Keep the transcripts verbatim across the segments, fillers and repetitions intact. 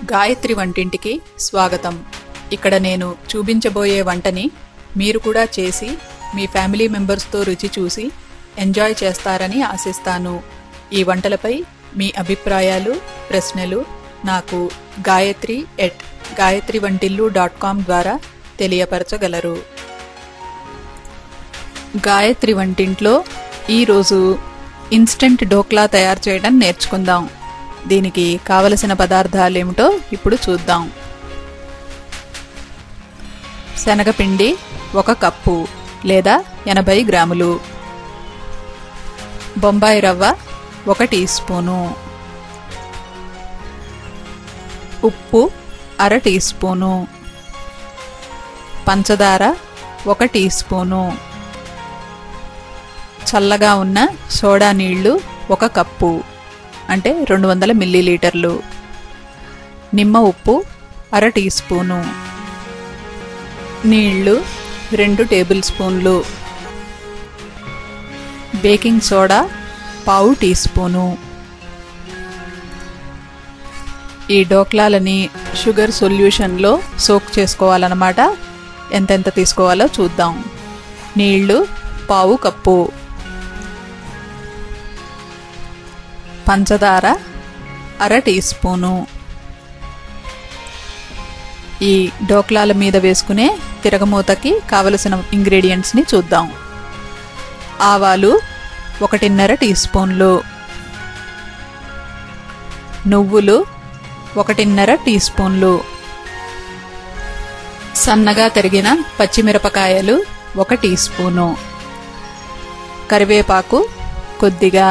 గాయత్రి వంటింటికి స్వాగతం. ఇక్కడ నేను చూపించబోయే వంటని మీరు కూడా చేసి మీ ఫ్యామిలీ మెంబర్స్తో రుచి చూసి ఎంజాయ్ చేస్తారని ఆశిస్తాను. ఈ వంటలపై మీ అభిప్రాయాలు, ప్రశ్నలు నాకు గాయత్రి ఎట్ గాయత్రి వంటిల్లు డాట్ కామ్ ద్వారా తెలియపరచగలరు. గాయత్రి వంటింట్లో ఈరోజు ఇన్స్టెంట్ డోక్లా తయారు చేయడం నేర్చుకుందాం. దీనికి కావలసిన పదార్థాలేమిటో ఇప్పుడు చూద్దాం. శనగపిండి ఒక కప్పు లేదా ఎనభై గ్రాములు, బొంబాయి రవ్వ ఒక టీ స్పూను, ఉప్పు అర టీ స్పూను, పంచదార ఒక టీ స్పూను, చల్లగా ఉన్న సోడా నీళ్లు ఒక కప్పు అంటే రెండు వందల మిల్లీలీటర్లు, నిమ్మ ఉప్పు అర టీ స్పూను, నీళ్లు రెండు టేబుల్ స్పూన్లు, బేకింగ్ సోడా పావు టీ స్పూను. ఈ డోక్లాలని షుగర్ సొల్యూషన్లో సోక్ చేసుకోవాలన్నమాట. ఎంతెంత తీసుకోవాలో చూద్దాం. నీళ్లు పావు కప్పు, పంచదార అర టీ స్పూను. ఈ డోక్లాల మీద వేసుకునే తిరగమూతకి కావలసిన ఇంగ్రీడియంట్స్ని చూద్దాం. ఆవాలు ఒకటిన్నర టీ స్పూన్లు, నువ్వులు ఒకటిన్నర టీ స్పూన్లు, సన్నగా తరిగిన పచ్చిమిరపకాయలు ఒక టీ స్పూను, కరివేపాకు కొద్దిగా,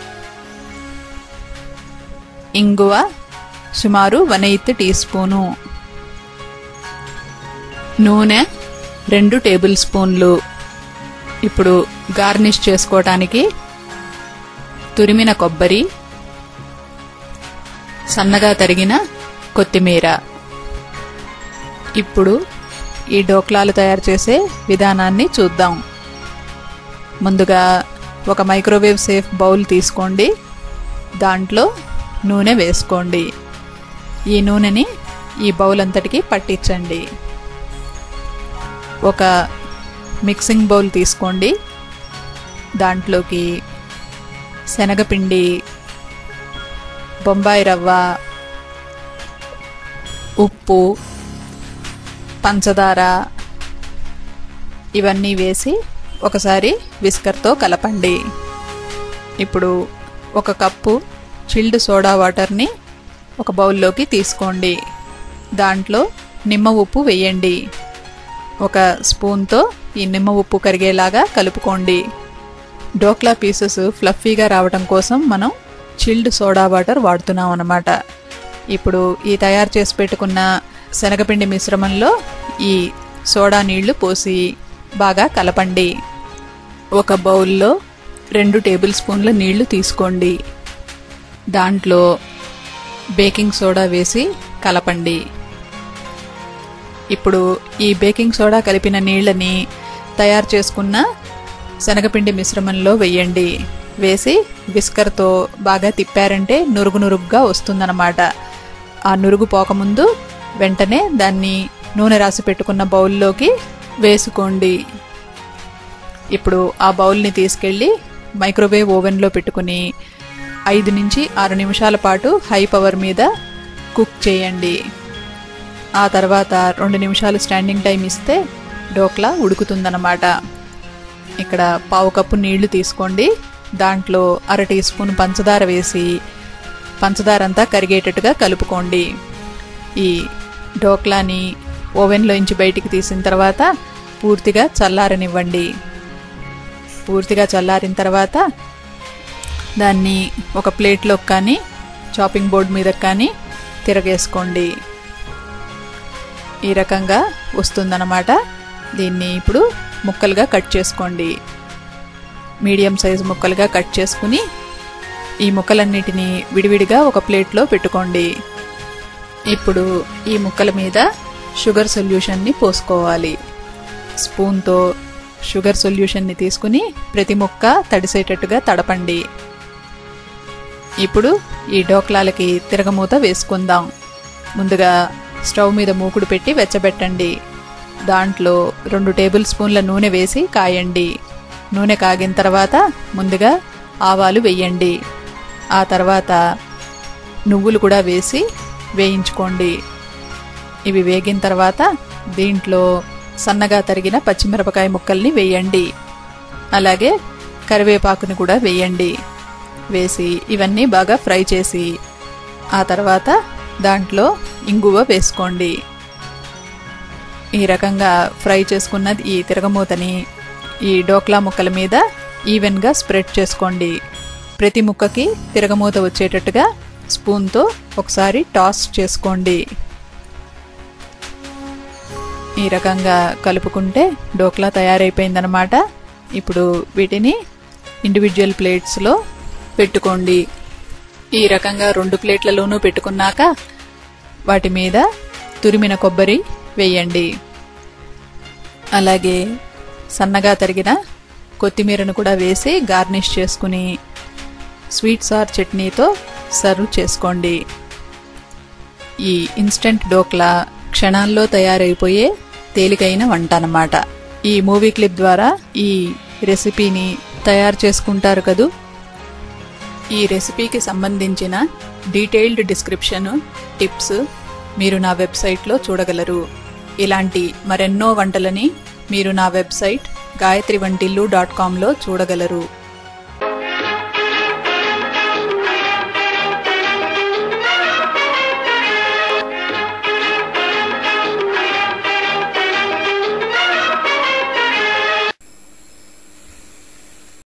ఇంగువ సుమారు వన్ ఎయిత్ టీ స్పూను, నూనె రెండు టేబుల్ స్పూన్లు. ఇప్పుడు గార్నిష్ చేసుకోవటానికి తురిమిన కొబ్బరి, సన్నగా తరిగిన కొత్తిమీర. ఇప్పుడు ఈ డోక్లాలు తయారు చేసే విధానాన్ని చూద్దాం. ముందుగా ఒక మైక్రోవేవ్ సేఫ్ బౌల్ తీసుకోండి. దాంట్లో నూనె వేసుకోండి. ఈ నూనెని ఈ బౌల్ అంతటికి పట్టించండి. ఒక మిక్సింగ్ బౌల్ తీసుకోండి. దాంట్లోకి శనగపిండి, బొంబాయి రవ్వ, ఉప్పు, పంచదార ఇవన్నీ వేసి ఒకసారి విస్కర్తో కలపండి. ఇప్పుడు ఒక కప్పు చిల్డ్ సోడా వాటర్ని ఒక బౌల్లోకి తీసుకోండి. దాంట్లో నిమ్మ ఉప్పు వేయండి. ఒక స్పూన్తో ఈ నిమ్మ ఉప్పు కరిగేలాగా కలుపుకోండి. డోక్లా పీసెస్ ఫ్లఫీగా రావడం కోసం మనం చిల్డ్ సోడా వాటర్ వాడుతున్నాం అన్నమాట. ఇప్పుడు ఈ తయారు చేసి పెట్టుకున్న శనగపిండి మిశ్రమంలో ఈ సోడా నీళ్లు పోసి బాగా కలపండి. ఒక బౌల్లో రెండు టేబుల్ స్పూన్ల నీళ్లు తీసుకోండి. దాంట్లో బేకింగ్ సోడా వేసి కలపండి. ఇప్పుడు ఈ బేకింగ్ సోడా కలిపిన నీళ్ళని తయారు చేసుకున్న శనగపిండి మిశ్రమంలో వేయండి. వేసి విస్కర్తో బాగా తిప్పారంటే నురుగు నురుగుగా వస్తుందన్నమాట. ఆ నురుగు పోకముందు వెంటనే దాన్ని నూనె రాసి పెట్టుకున్న బౌల్లోకి వేసుకోండి. ఇప్పుడు ఆ బౌల్ని తీసుకెళ్ళి మైక్రోవేవ్ ఓవెన్లో పెట్టుకుని ఐదు నుంచి ఆరు నిమిషాల పాటు హై పవర్ మీద కుక్ చేయండి. ఆ తర్వాత రెండు నిమిషాలు స్టాండింగ్ టైం ఇస్తే డోక్లా ఉడుకుతుందన్నమాట. ఇక్కడ పావు కప్పు నీళ్లు తీసుకోండి. దాంట్లో అర టీ స్పూన్ పంచదార వేసి పంచదార అంతా కరిగేటట్టుగా కలుపుకోండి. ఈ డోక్లాని ఓవెన్లోంచి బయటికి తీసిన తర్వాత పూర్తిగా చల్లారనివ్వండి. పూర్తిగా చల్లారిన తర్వాత దాన్ని ఒక ప్లేట్లోకి కానీ చాపింగ్ బోర్డ్ మీద కానీ తిరగేసుకోండి. ఈ రకంగా వస్తుందన్నమాట. దీన్ని ఇప్పుడు ముక్కలుగా కట్ చేసుకోండి. మీడియం సైజు ముక్కలుగా కట్ చేసుకుని ఈ ముక్కలన్నిటినీ విడివిడిగా ఒక ప్లేట్లో పెట్టుకోండి. ఇప్పుడు ఈ ముక్కల మీద షుగర్ సొల్యూషన్ని పోసుకోవాలి. స్పూన్తో షుగర్ సొల్యూషన్ని తీసుకుని ప్రతి ముక్క తడిసేటట్టుగా తడపండి. ఇప్పుడు ఈ డోక్లాలకి తిరగమూత వేసుకుందాం. ముందుగా స్టవ్ మీద మూకుడు పెట్టి వెచ్చబెట్టండి. దాంట్లో రెండు టేబుల్ స్పూన్ల నూనె వేసి కాయండి. నూనె కాగిన తర్వాత ముందుగా ఆవాలు వేయండి. ఆ తర్వాత నువ్వులు కూడా వేసి వేయించుకోండి. ఇవి వేగిన తర్వాత దీంట్లో సన్నగా తరిగిన పచ్చిమిరపకాయ ముక్కల్ని వేయండి. అలాగే కరివేపాకుని కూడా వేయండి. వేసి ఇవన్నీ బాగా ఫ్రై చేసి ఆ తర్వాత దాంట్లో ఇంగువ వేసుకోండి. ఈ రకంగా ఫ్రై చేసుకున్న ఈ తిరగమూతని ఈ డోక్లా ముక్కల మీద ఈవెన్గా స్ప్రెడ్ చేసుకోండి. ప్రతి ముక్కకి తిరగమూత వచ్చేటట్టుగా స్పూన్తో ఒకసారి టాస్ చేసుకోండి. ఈ రకంగా కలుపుకుంటే డోక్లా తయారైపోయిందనమాట. ఇప్పుడు వీటిని ఇండివిజువల్ ప్లేట్స్లో పెట్టుకోండి. ఈ రకంగా రెండు ప్లేట్లలోనూ పెట్టుకున్నాక వాటి మీద తురిమిన కొబ్బరి వేయండి. అలాగే సన్నగా తరిగిన కొత్తిమీరను కూడా వేసి గార్నిష్ చేసుకుని స్వీట్ సార్ చట్నీతో సర్వ్ చేసుకోండి. ఈ ఇన్స్టెంట్ డోక్లా క్షణాల్లో తయారైపోయే తేలికైన వంట అన్నమాట. ఈ మూవీ క్లిప్ ద్వారా ఈ రెసిపీని తయారు చేసుకుంటారు కదూ. ఈ రెసిపీకి సంబంధించిన డీటెయిల్డ్ డిస్క్రిప్షన్, టిప్స్ మీరు నా వెబ్సైట్లో చూడగలరు. ఇలాంటి మరెన్నో వంటలని మీరు నా వెబ్సైట్ గాయత్రి వంటిల్లు డాట్ కామ్లో చూడగలరు.